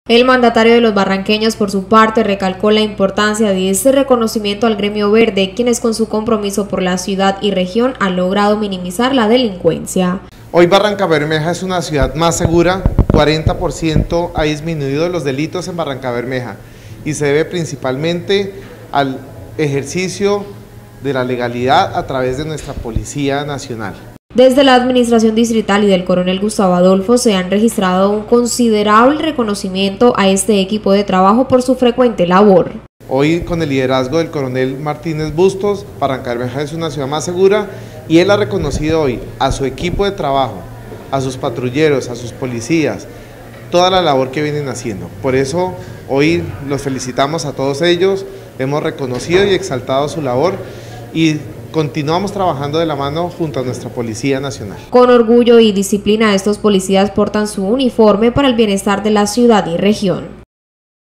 El mandatario de los barranqueños, por su parte, recalcó la importancia de este reconocimiento al gremio verde, quienes con su compromiso por la ciudad y región han logrado minimizar la delincuencia. Hoy Barrancabermeja es una ciudad más segura, 40% ha disminuido los delitos en Barrancabermeja y se debe principalmente al ejercicio de la legalidad a través de nuestra Policía Nacional. Desde la administración distrital y del coronel Gustavo Adolfo se han registrado un considerable reconocimiento a este equipo de trabajo por su frecuente labor. Hoy, con el liderazgo del coronel Martínez Bustos, Barrancabermeja es una ciudad más segura y él ha reconocido hoy a su equipo de trabajo, a sus patrulleros, a sus policías, toda la labor que vienen haciendo. Por eso hoy los felicitamos a todos ellos, hemos reconocido y exaltado su labor y continuamos trabajando de la mano junto a nuestra Policía Nacional. Con orgullo y disciplina, estos policías portan su uniforme para el bienestar de la ciudad y región.